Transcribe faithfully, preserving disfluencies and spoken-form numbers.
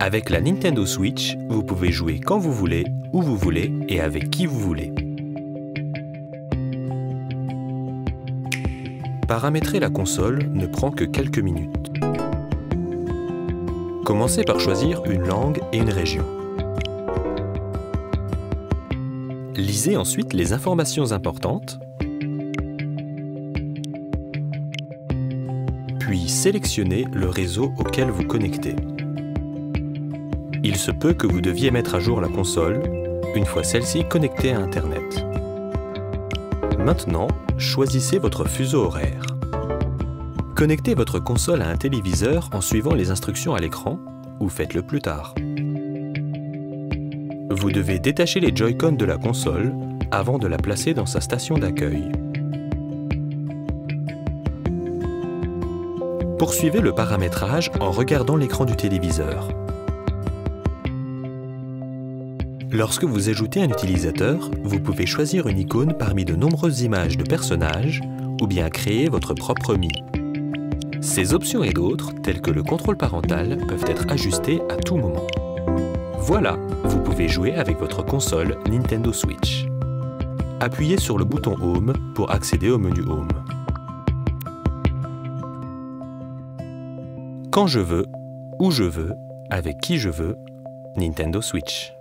Avec la Nintendo Switch, vous pouvez jouer quand vous voulez, où vous voulez et avec qui vous voulez. Paramétrer la console ne prend que quelques minutes. Commencez par choisir une langue et une région. Lisez ensuite les informations importantes, puis sélectionnez le réseau auquel vous connectez. Il se peut que vous deviez mettre à jour la console une fois celle-ci connectée à Internet. Maintenant, choisissez votre fuseau horaire. Connectez votre console à un téléviseur en suivant les instructions à l'écran ou faites-le plus tard. Vous devez détacher les Joy-Con de la console avant de la placer dans sa station d'accueil. Poursuivez le paramétrage en regardant l'écran du téléviseur. Lorsque vous ajoutez un utilisateur, vous pouvez choisir une icône parmi de nombreuses images de personnages ou bien créer votre propre Mii. Ces options et d'autres, telles que le contrôle parental, peuvent être ajustées à tout moment. Voilà, vous pouvez jouer avec votre console Nintendo Switch. Appuyez sur le bouton Home pour accéder au menu Home. Quand je veux, où je veux, avec qui je veux, Nintendo Switch.